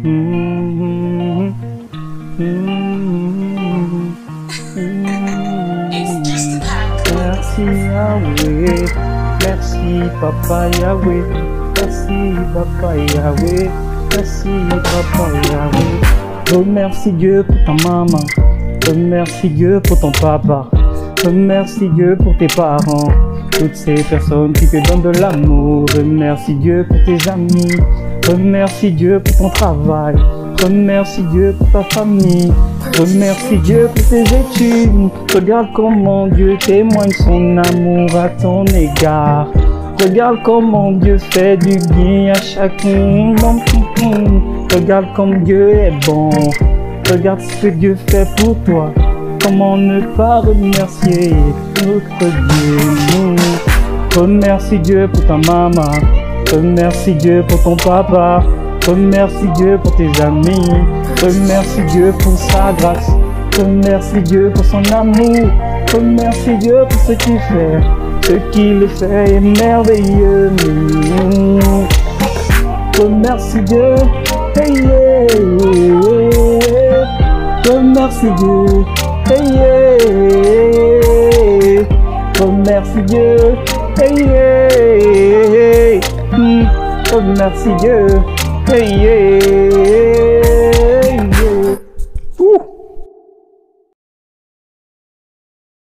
Mm, Merci Yahweh, merci Papa Yahweh, merci Papa Yahweh, merci Papa Yahweh. Remercie Dieu pour ta maman, remercie Dieu pour ton papa, remercie Dieu pour tes parents, toutes ces personnes qui te donnent de l'amour. Remercie Dieu pour tes amis, remercie Dieu pour ton travail, remercie Dieu pour ta famille, remercie Dieu pour tes études. Regarde comment Dieu témoigne son amour à ton égard. Regarde comment Dieu fait du bien à chacun. Regarde comme Dieu est bon. Regarde ce que Dieu fait pour toi. Comment ne pas remercier notre Dieu. Remercie Dieu pour ta maman. Remercie Dieu pour ton papa. Remercie Dieu pour tes amis. Remercie Dieu pour sa grâce. Remercie Dieu pour son amour. Remercie Dieu pour ce qu'il fait. Ce qu'il fait est merveilleux. Remercie Dieu. Hey, yeah, yeah. Remercie Dieu. Hey, yeah. Remercie Dieu. Hey, yeah. Remercie Dieu. Hey, yeah.